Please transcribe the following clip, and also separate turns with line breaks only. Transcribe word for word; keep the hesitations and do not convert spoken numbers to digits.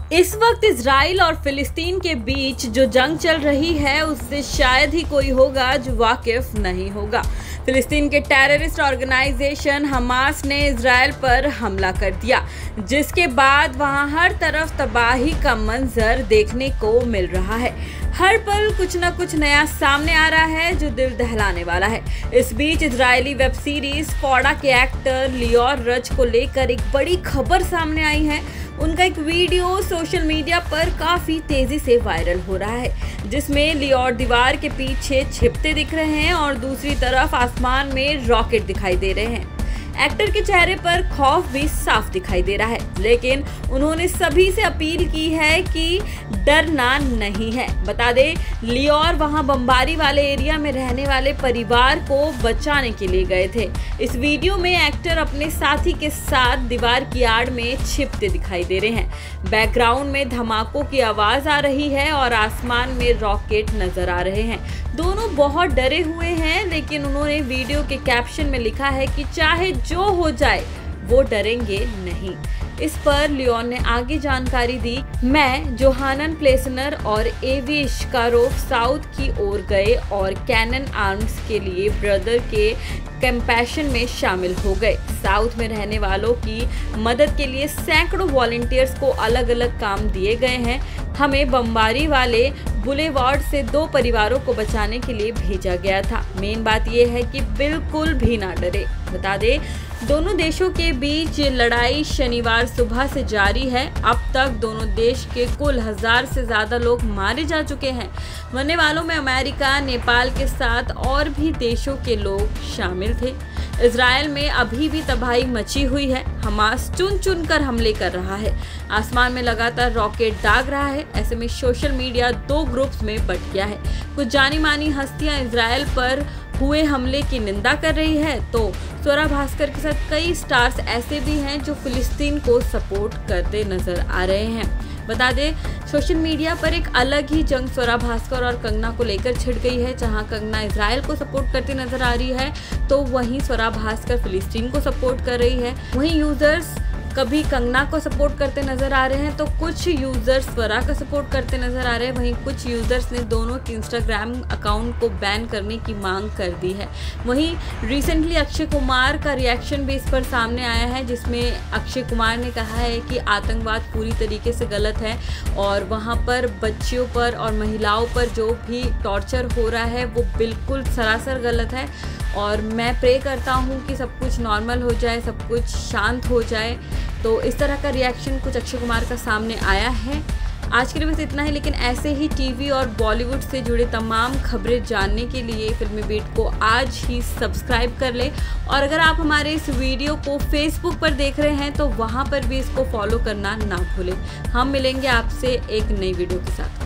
इस वक्त इजराइल और फिलिस्तीन के बीच जो जंग चल रही है उससे शायद ही कोई होगा जो वाकिफ नहीं होगा। फिलिस्तीन के टेररिस्ट ऑर्गेनाइजेशन हमास ने इजराइल पर हमला कर दिया, जिसके बाद वहां हर तरफ तबाही का मंजर देखने को मिल रहा है। हर पल कुछ न कुछ नया सामने आ रहा है जो दिल दहलाने वाला है। इस बीच इजरायली वेब सीरीज फौड़ा के एक्टर लियोर रज को लेकर एक बड़ी खबर सामने आई है। उनका एक वीडियो सोशल मीडिया पर काफी तेजी से वायरल हो रहा है, जिसमें लियोर दीवार के पीछे छिपते दिख रहे हैं और दूसरी तरफ आसमान में रॉकेट दिखाई दे रहे हैं। एक्टर के चेहरे पर खौफ भी साफ दिखाई दे रहा है, लेकिन उन्होंने सभी से अपील की है कि डरना नहीं है। बता दें, लियोर वहां बमबारी वाले एरिया में रहने वाले परिवार को बचाने के लिए गए थे। इस वीडियो में एक्टर अपने साथी के साथ दीवार की आड़ में छिपते दिखाई दे रहे हैं। बैकग्राउंड में धमाकों की आवाज आ रही है और आसमान में रॉकेट नजर आ रहे हैं। दोनों बहुत डरे हुए हैं, लेकिन उन्होंने वीडियो के कैप्शन में लिखा है कि चाहे जो हो जाए वो डरेंगे नहीं। इस पर लियोर ने आगे जानकारी दी, मैं जोहानन प्लेसनर और एवी शिकारोव साउथ की ओर गए और कैनन आर्म्स के लिए ब्रदर के कंपैशन में शामिल हो गए। साउथ में रहने वालों की मदद के लिए सैकड़ों वॉलंटियर्स को अलग अलग काम दिए गए हैं। हमें बमबारी वाले बुलेवार्ड से दो परिवारों को बचाने के लिए भेजा गया था। मेन बात यह है कि बिल्कुल भी ना डरे। बता दें, दोनों देशों के बीच लड़ाई शनिवार सुबह से जारी है। अब तक दोनों देश के कुल हजार से ज्यादा लोग मारे जा चुके हैं। मरने वालों में अमेरिका, नेपाल के साथ और भी देशों के लोग शामिल थे। इजराइल में अभी भी तबाही मची हुई है। हमास चुन चुन कर हमले कर रहा है। आसमान में लगातार रॉकेट दाग रहा है। ऐसे में सोशल मीडिया दो ग्रुप्स में बंट गया है। कुछ जानी मानी हस्तियां इजराइल पर हुए हमले की निंदा कर रही है, तो स्वरा भास्कर के साथ कई स्टार्स ऐसे भी हैं जो फिलिस्तीन को सपोर्ट करते नजर आ रहे हैं। बता दें, सोशल मीडिया पर एक अलग ही जंग स्वरा भास्कर और कंगना को लेकर छिड़ गई है। जहां कंगना इजराइल को सपोर्ट करती नजर आ रही है, तो वहीं स्वरा भास्कर फिलिस्तीन को सपोर्ट कर रही है। वहीं यूजर्स कभी कंगना को सपोर्ट करते नजर आ रहे हैं, तो कुछ यूजर्स स्वरा का सपोर्ट करते नजर आ रहे हैं। वहीं कुछ यूजर्स ने दोनों के इंस्टाग्राम अकाउंट को बैन करने की मांग कर दी है। वहीं रिसेंटली अक्षय कुमार का रिएक्शन भी इस पर सामने आया है, जिसमें अक्षय कुमार ने कहा है कि आतंकवाद पूरी तरीके से गलत है और वहां पर बच्चियों पर और महिलाओं पर जो भी टॉर्चर हो रहा है वो बिल्कुल सरासर गलत है। और मैं प्रे करता हूँ कि सब कुछ नॉर्मल हो जाए, सब कुछ शांत हो जाए। तो इस तरह का रिएक्शन कुछ अक्षय कुमार का सामने आया है। आज के लिए बस इतना ही, लेकिन ऐसे ही टीवी और बॉलीवुड से जुड़े तमाम खबरें जानने के लिए फिल्मी बीट को आज ही सब्सक्राइब कर लें। और अगर आप हमारे इस वीडियो को फेसबुक पर देख रहे हैं तो वहाँ पर भी इसको फॉलो करना ना भूलें। हम मिलेंगे आपसे एक नई वीडियो के साथ।